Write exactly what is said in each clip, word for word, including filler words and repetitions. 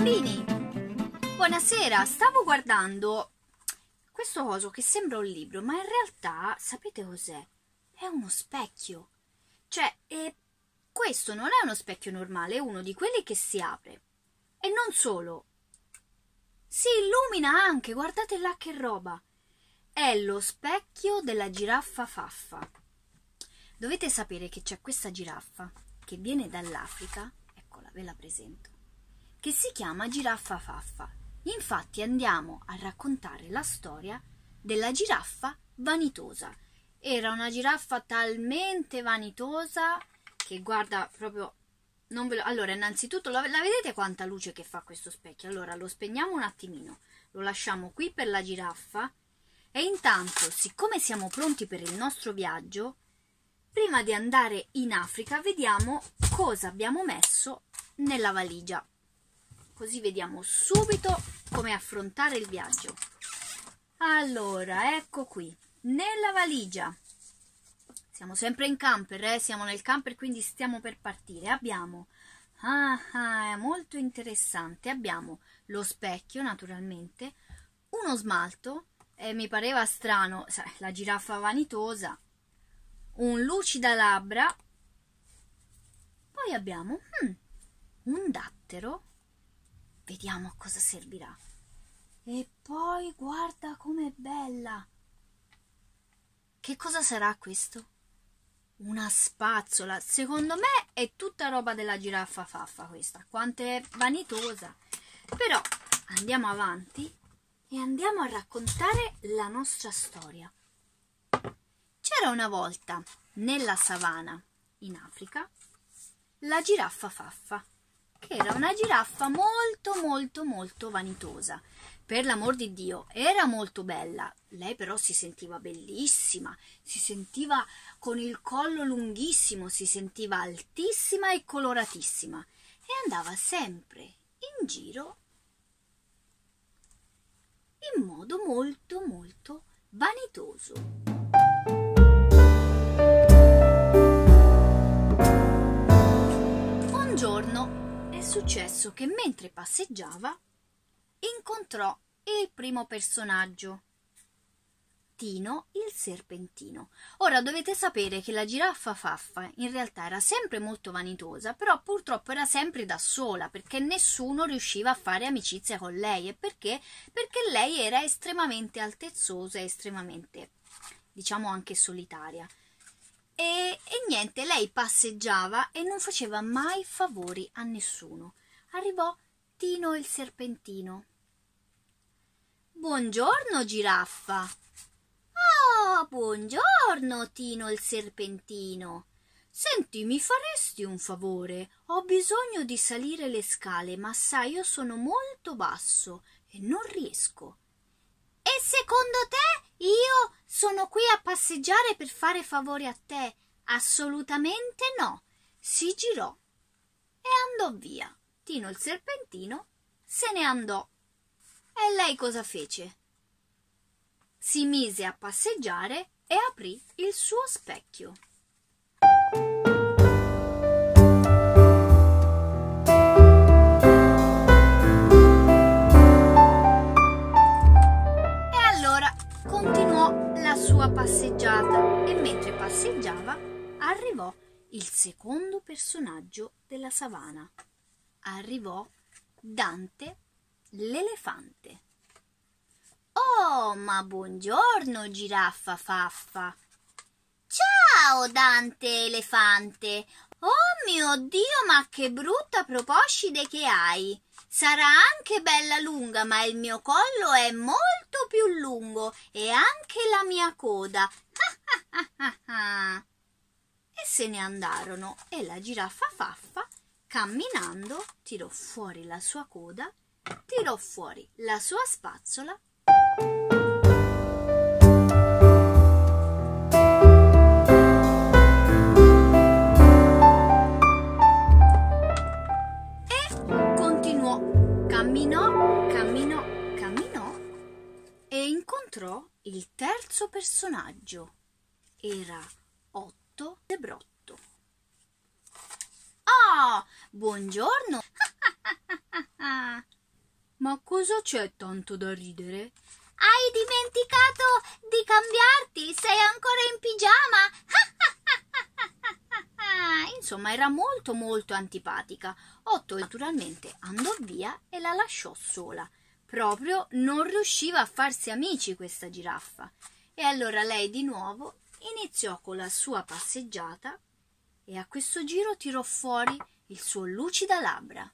bambini! Buonasera, stavo guardando questo coso che sembra un libro, ma in realtà sapete cos'è? È uno specchio. Cioè, eh, questo non è uno specchio normale, è uno di quelli che si apre. E non solo, si illumina anche, guardate là che roba! È lo specchio della giraffa Faffa. Dovete sapere che c'è questa giraffa che viene dall'Africa, eccola, ve la presento, che si chiama giraffa Faffa. Infatti andiamo a raccontare la storia della giraffa vanitosa. Era una giraffa talmente vanitosa che guarda proprio... Non ve lo... Allora, innanzitutto, la vedete quanta luce che fa questo specchio? Allora, lo spegniamo un attimino, lo lasciamo qui per la giraffa e intanto, siccome siamo pronti per il nostro viaggio, prima di andare in Africa, vediamo cosa abbiamo messo nella valigia. Così vediamo subito come affrontare il viaggio. Allora, ecco qui, nella valigia. Siamo sempre in camper, eh? Siamo nel camper, quindi stiamo per partire. Abbiamo, ah, ah, è molto interessante, abbiamo lo specchio, naturalmente, uno smalto, eh, mi pareva strano, sai, la giraffa vanitosa, un lucidalabbra, poi abbiamo hmm, un dattero, vediamo a cosa servirà, e poi guarda com'è bella, che cosa sarà questo? Una spazzola, secondo me è tutta roba della giraffa Faffa questa, quanto è vanitosa. Però andiamo avanti e andiamo a raccontare la nostra storia. C'era una volta nella savana in Africa la giraffa Faffa, che era una giraffa molto molto molto vanitosa. Per l'amor di Dio, era molto bella, lei però si sentiva bellissima, si sentiva con il collo lunghissimo, si sentiva altissima e coloratissima e andava sempre in giro in modo molto molto vanitoso. Un giorno è successo che mentre passeggiava incontrò il primo personaggio, Tino il serpentino. Ora dovete sapere che la giraffa Faffa in realtà era sempre molto vanitosa, però purtroppo era sempre da sola, perché nessuno riusciva a fare amicizia con lei. E perché? Perché lei era estremamente altezzosa e estremamente, diciamo, anche solitaria. E, e niente, lei passeggiava e non faceva mai favori a nessuno. Arrivò Tino il serpentino. Buongiorno, giraffa. Oh, buongiorno, Tino il serpentino. Senti, mi faresti un favore? Ho bisogno di salire le scale, ma sai, io sono molto basso e non riesco. E secondo te io sono qui a passeggiare per fare favori a te? Assolutamente no. Si girò e andò via. Tino il serpentino se ne andò. E lei cosa fece? Si mise a passeggiare e aprì il suo specchio. E allora continuò la sua passeggiata e mentre passeggiava arrivò il secondo personaggio della savana. Arrivò Dante l'elefante. Oh, ma buongiorno, giraffa Faffa. Ciao, Dante elefante. Oh mio Dio, ma che brutta proboscide che hai. Sarà anche bella lunga, ma il mio collo è molto più lungo e anche la mia coda. E se ne andarono e la giraffa Faffa, camminando, tirò fuori la sua coda, tirò fuori la sua spazzola e continuò, camminò, camminò, camminò e incontrò il terzo personaggio. Era Otto Zebrotto. Oh, buongiorno! Ma cosa c'è tanto da ridere? Hai dimenticato di cambiarti? Sei ancora in pigiama? Insomma, era molto molto antipatica. Otto naturalmente andò via e la lasciò sola. Proprio non riusciva a farsi amici questa giraffa. E allora lei di nuovo iniziò con la sua passeggiata e a questo giro tirò fuori il suo lucida labbra.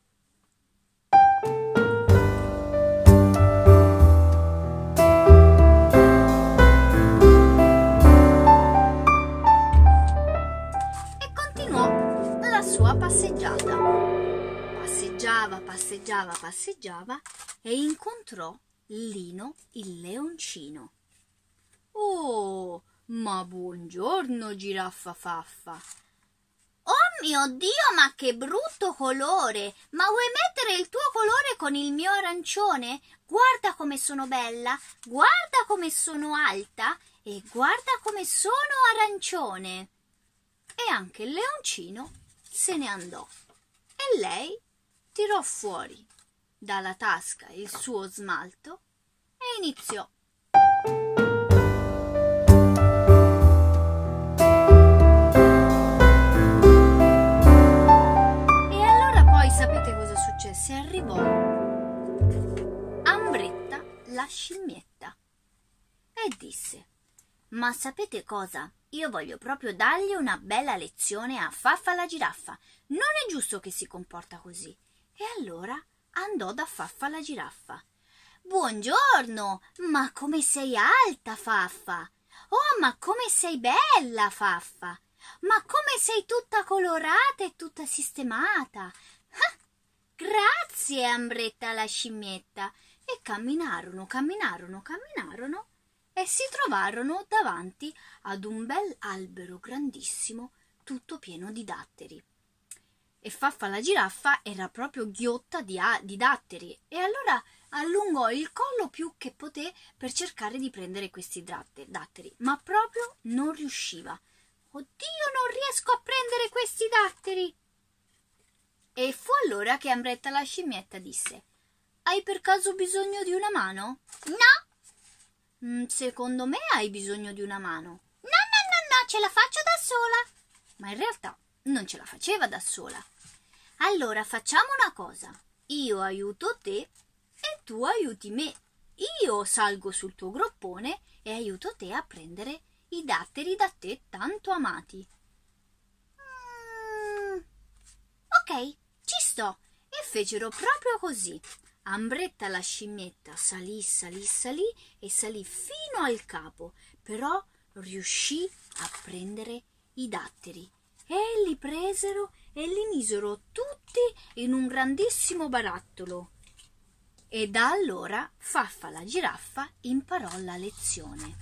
E continuò la sua passeggiata. Passeggiava, passeggiava, passeggiava e incontrò Lino il leoncino. Oh, ma buongiorno, giraffa Faffa. Oh mio Dio, ma che brutto colore! Ma vuoi mettere il tuo colore con il mio arancione? Guarda come sono bella, guarda come sono alta e guarda come sono arancione. E anche il leoncino se ne andò e lei tirò fuori dalla tasca il suo smalto e iniziò. Si arrivò Ambretta la scimmietta e disse: ma sapete cosa? Io voglio proprio dargli una bella lezione a Faffa la giraffa. Non è giusto che si comporta così. E allora andò da Faffa la giraffa. Buongiorno, ma come sei alta, Faffa! Oh, ma come sei bella, Faffa! Ma come sei tutta colorata e tutta sistemata! Ah! Grazie, Ambretta la scimmietta. E camminarono, camminarono, camminarono e si trovarono davanti ad un bel albero grandissimo, tutto pieno di datteri. E Faffa la giraffa era proprio ghiotta di, di datteri e allora allungò il collo più che poté per cercare di prendere questi datteri, ma proprio non riusciva. Oddio, non riesco a prendere questi datteri! E fu allora che Ambretta la scimmietta disse: hai per caso bisogno di una mano? No. Mm, secondo me hai bisogno di una mano. No, no, no, no, ce la faccio da sola. Ma in realtà non ce la faceva da sola. Allora facciamo una cosa. Io aiuto te e tu aiuti me. Io salgo sul tuo groppone e aiuto te a prendere i datteri da te tanto amati. Mm, ok. Ci sto! E fecero proprio così. Ambretta la scimmietta salì, salì, salì e salì fino al capo, però riuscì a prendere i datteri. E li presero e li misero tutti in un grandissimo barattolo. E da allora Faffa la giraffa imparò la lezione.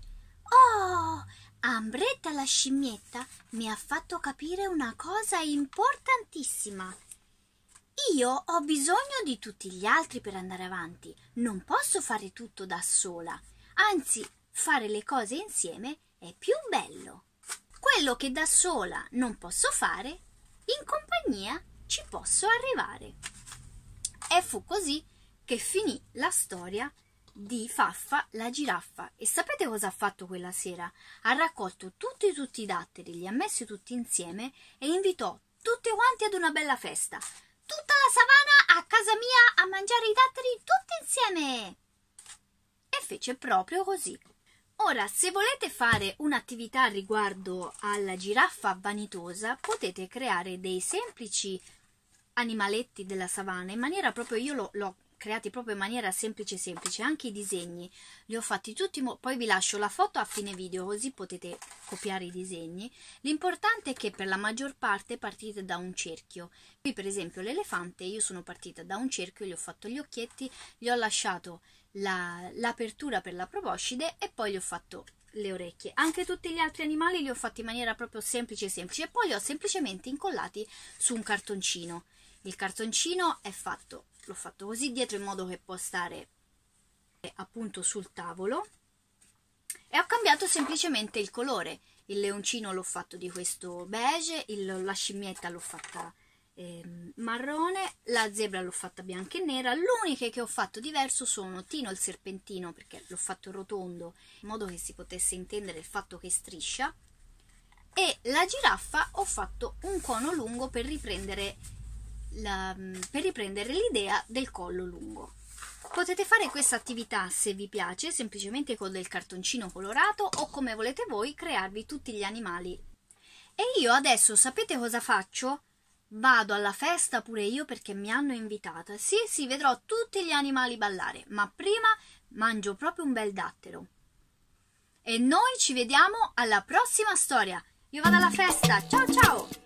Oh! Ambretta la scimmietta mi ha fatto capire una cosa importantissima. Io ho bisogno di tutti gli altri per andare avanti, non posso fare tutto da sola, anzi fare le cose insieme è più bello. Quello che da sola non posso fare, in compagnia ci posso arrivare. E fu così che finì la storia di Faffa la giraffa. E sapete cosa ha fatto quella sera? Ha raccolto tutti tutti i datteri, li ha messi tutti insieme e invitò tutti quanti ad una bella festa. Tutta la savana a casa mia a mangiare i datteri tutti insieme! E fece proprio così. Ora, se volete fare un'attività riguardo alla giraffa vanitosa, potete creare dei semplici animaletti della savana in maniera proprio, io l'ho, l'ho creati proprio in maniera semplice semplice, anche i disegni li ho fatti tutti, poi vi lascio la foto a fine video così potete copiare i disegni. L'importante è che per la maggior parte partite da un cerchio. Qui per esempio l'elefante, io sono partita da un cerchio, gli ho fatto gli occhietti, gli ho lasciato la, l'apertura per la proboscide e poi gli ho fatto le orecchie. Anche tutti gli altri animali li ho fatti in maniera proprio semplice semplice e poi li ho semplicemente incollati su un cartoncino. Il cartoncino è fatto, l'ho fatto così dietro in modo che può stare appunto sul tavolo e ho cambiato semplicemente il colore. Il leoncino l'ho fatto di questo beige, il, la scimmietta l'ho fatta eh, marrone, la zebra l'ho fatta bianca e nera. L'uniche che ho fatto diverso sono Tino il serpentino, perché l'ho fatto rotondo in modo che si potesse intendere il fatto che striscia, e la giraffa ho fatto un cono lungo per riprendere la, per riprendere l'idea del collo lungo. Potete fare questa attività, se vi piace, semplicemente con del cartoncino colorato o come volete voi crearvi tutti gli animali. E io adesso sapete cosa faccio? Vado alla festa pure io perché mi hanno invitata. Sì, sì, vedrò tutti gli animali ballare, ma prima mangio proprio un bel dattero. E noi ci vediamo alla prossima storia. Io vado alla festa, ciao ciao!